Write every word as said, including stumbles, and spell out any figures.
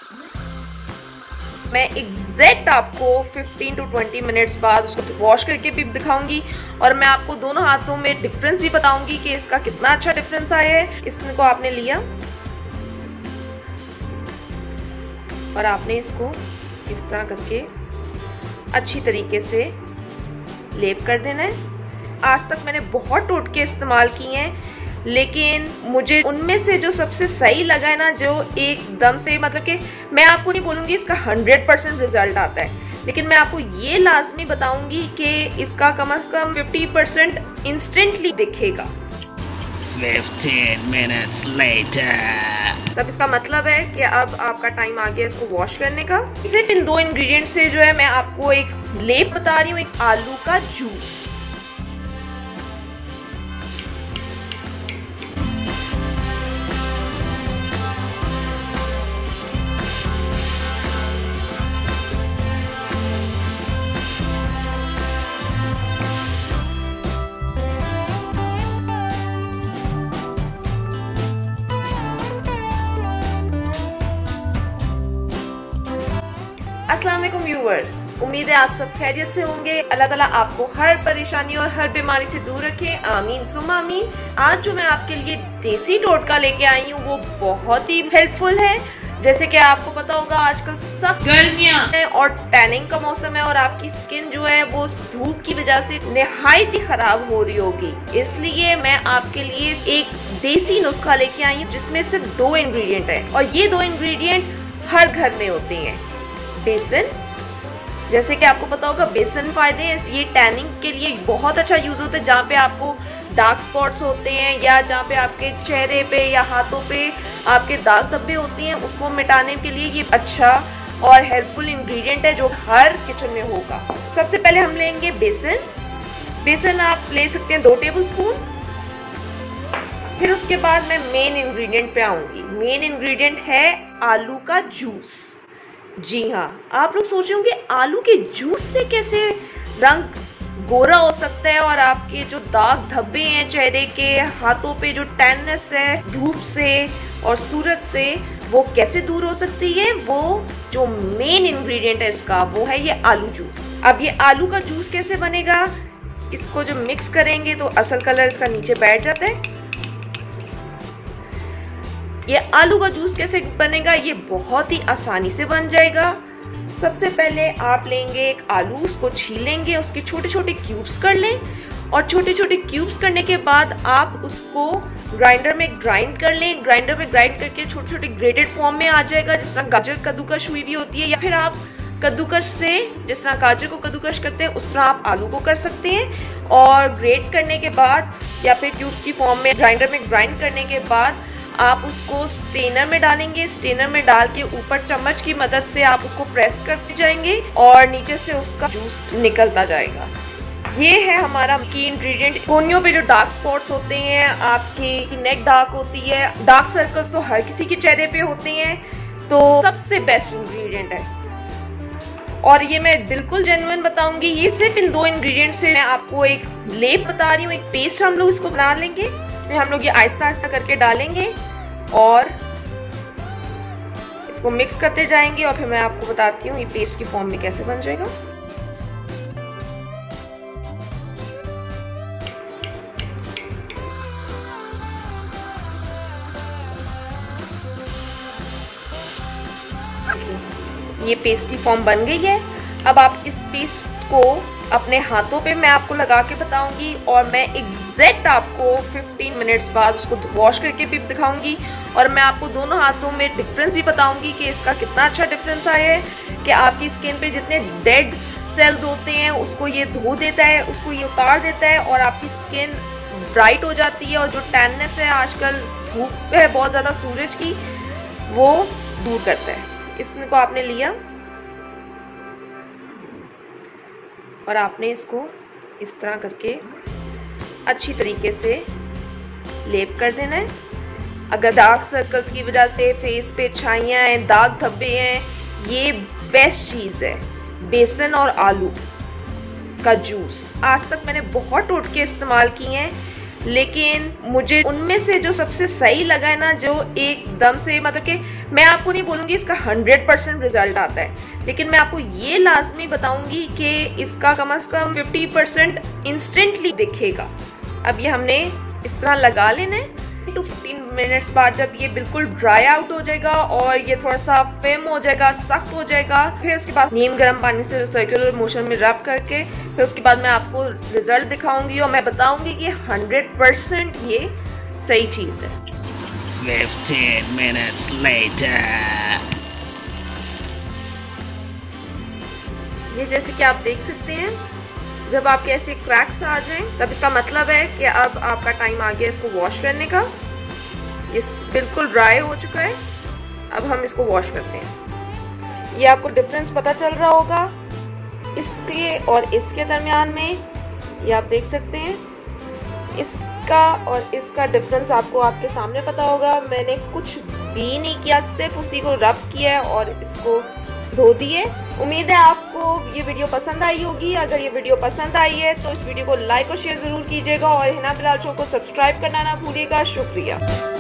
मैं एग्जैक्ट आपको fifteen to twenty minutes बाद उसको वॉश करके भी दिखाऊंगी और मैं आपको दोनों हाथों में डिफरेंस भी बताऊंगी कि इसका कितना अच्छा डिफरेंस आया है। इसको आपने लिया और आपने इसको इस तरह करके अच्छी तरीके से लेप कर देना है। आज तक मैंने बहुत टोटके इस्तेमाल किए हैं, लेकिन मुझे उनमें से जो सबसे सही लगा है ना, जो एकदम से मतलब कि मैं आपको नहीं बोलूँगी इसका हंड्रेड परसेंट रिजल्ट आता है, लेकिन मैं आपको ये लाजमी बताऊंगी कि इसका कम से कम फिफ्टी परसेंट इंस्टेंटली दिखेगा। Fifteen minutes later. तब इसका मतलब है कि अब आपका टाइम आ गया इसको वॉश करने का। सिर्फ इन दो इंग्रेडिएंट से जो है मैं आपको एक लेप बता रही हूँ, एक आलू का जूस। अस्सलाम वालेकुम व्यूअर्स, उम्मीद है आप सब खैरियत से होंगे। अल्लाह ताला आपको हर परेशानी और हर बीमारी से दूर रखे, आमीन सुम्मा आमीन। आज जो मैं आपके लिए देसी टोटका लेके आई हूँ वो बहुत ही हेल्पफुल है। जैसे कि आपको पता होगा आजकल सख्त गर्मियाँ है और टैनिंग का मौसम है और आपकी स्किन जो है वो धूप की वजह से निहायत ही खराब हो रही होगी। इसलिए मैं आपके लिए एक देसी नुस्खा लेके आई हूँ जिसमें सिर्फ दो इंग्रेडिएंट है और ये दो इंग्रेडिएंट हर घर में होते हैं। बेसन, जैसे कि आपको पता होगा बेसन फायदे हैं, ये टैनिंग के लिए बहुत अच्छा यूज होता है। जहाँ पे आपको डार्क स्पॉट्स होते हैं या जहाँ पे आपके चेहरे पे या हाथों पे आपके दाग धब्बे होते हैं, उसको मिटाने के लिए ये अच्छा और हेल्पफुल इंग्रेडिएंट है जो हर किचन में होगा। सबसे पहले हम लेंगे बेसन। बेसन आप ले सकते हैं दो टेबल स्पून। फिर उसके बाद मैं मेन इंग्रेडिएंट पे आऊंगी। मेन इंग्रेडिएंट है आलू का जूस। जी हाँ, आप लोग सोच रहे होंगे आलू के जूस से कैसे रंग गोरा हो सकता है और आपके जो दाग धब्बे हैं चेहरे के, हाथों पे जो टैननेस है धूप से और सूरज से, वो कैसे दूर हो सकती है। वो जो मेन इंग्रेडिएंट है इसका वो है ये आलू जूस। अब ये आलू का जूस कैसे बनेगा, इसको जो मिक्स करेंगे तो असल कलर इसका नीचे बैठ जाता है। ये आलू का जूस कैसे बनेगा, ये बहुत ही आसानी से बन जाएगा। सबसे पहले आप लेंगे एक आलू, उसको छीलेंगे, उसके छोटे छोटे क्यूब्स कर लें और छोटे छोटे क्यूब्स करने के बाद आप उसको ग्राइंडर में ग्राइंड कर लें। ग्राइंडर में ग्राइंड करके छोटे छोटे ग्रेटेड फॉर्म में आ जाएगा, जिस तरह गाजर कद्दूकश हुई भी होती है, या फिर आप कद्दूकश से जिस तरह गाजर को कद्दूकश करते हैं उस तरह आप आलू को कर सकते हैं। और ग्रेट करने के बाद या फिर क्यूब्स की फॉर्म में ग्राइंडर में ग्राइंड करने के बाद आप उसको स्टेनर में डालेंगे। स्टेनर में डाल के ऊपर चम्मच की मदद से आप उसको प्रेस करते जाएंगे और नीचे से उसका जूस निकलता जाएगा। ये है हमारा की इंग्रेडिएंट। कोनियों पे जो डार्क स्पॉट्स होते हैं, आपकी नेक डार्क होती है, डार्क सर्कल्स तो हर किसी के चेहरे पे होते हैं, तो सबसे बेस्ट इंग्रेडिएंट है। और ये मैं बिल्कुल जेन्युइन बताऊंगी, ये सिर्फ इन दो इंग्रेडिएंट से मैं आपको एक लेप बता रही हूँ, एक पेस्ट हम लोग इसको बना लेंगे। इसमें हम लोग ये आहिस्ता आहिस्ता करके डालेंगे और इसको मिक्स करते जाएंगे और फिर मैं आपको बताती हूँ ये पेस्ट की फॉर्म में कैसे बन जाएगा। ये पेस्ट की फॉर्म बन गई है। अब आप इस पेस्ट को अपने हाथों पे मैं आपको लगा के बताऊंगी और मैं एग्जैक्ट आपको फिफ्टीन मिनट्स बाद उसको वॉश करके भी दिखाऊंगी और मैं आपको दोनों हाथों में डिफरेंस भी बताऊंगी कि इसका कितना अच्छा डिफरेंस आया है कि आपकी स्किन पे जितने डेड सेल्स होते हैं उसको ये धो देता है, उसको ये उतार देता है और आपकी स्किन ब्राइट हो जाती है और जो टैननेस है आजकल धूप है बहुत ज़्यादा सूरज की, वो दूर करता है। इसको आपने लिया और आपने इसको इस तरह करके अच्छी तरीके से लेप कर देना है। अगर डार्क सर्कल्स की वजह से फेस पे छाइयाँ हैं, दाग धब्बे हैं, ये बेस्ट चीज़ है बेसन और आलू का जूस। आज तक मैंने बहुत टोटके इस्तेमाल किए हैं, लेकिन मुझे उनमें से जो सबसे सही लगा है ना, जो एकदम से मतलब कि मैं आपको नहीं बोलूंगी इसका हंड्रेड परसेंट रिजल्ट आता है, लेकिन मैं आपको ये लाजमी बताऊंगी कि इसका कम से कम फिफ्टी परसेंट इंस्टेंटली दिखेगा। अब ये हमने इस तरह लगा लेना है। टू फिफ्टीन मिनट्स बाद जब ये बिल्कुल ड्राई आउट हो जाएगा और ये थोड़ा सा फिल्म हो जाएगा, सख्त हो जाएगा, फिर उसके बाद नीम गर्म पानी से सर्कुलर मोशन में रब करके फिर उसके बाद मैं आपको रिजल्ट दिखाऊंगी और मैं बताऊंगी कि हंड्रेड परसेंट ये सही चीज है। fifteen minutes later. ये जैसे कि आप देख सकते हैं, जब आपके ऐसे क्रैक्स आ जाएं तब इसका मतलब है कि अब आपका टाइम आ गया इसको वॉश करने का। ये बिल्कुल ड्राई हो चुका है, अब हम इसको वॉश करते हैं। ये आपको डिफरेंस पता चल रहा होगा इसके और इसके दरमियान में, ये आप देख सकते हैं। इसका और इसका डिफरेंस आपको आपके सामने पता होगा। मैंने कुछ भी नहीं किया, सिर्फ उसी को रब किया है और इसको धो दिए। उम्मीद है आपको ये वीडियो पसंद आई होगी। अगर ये वीडियो पसंद आई है तो इस वीडियो को लाइक और शेयर जरूर कीजिएगा और हिना बिलाल शो को सब्सक्राइब करना ना भूलिएगा। शुक्रिया।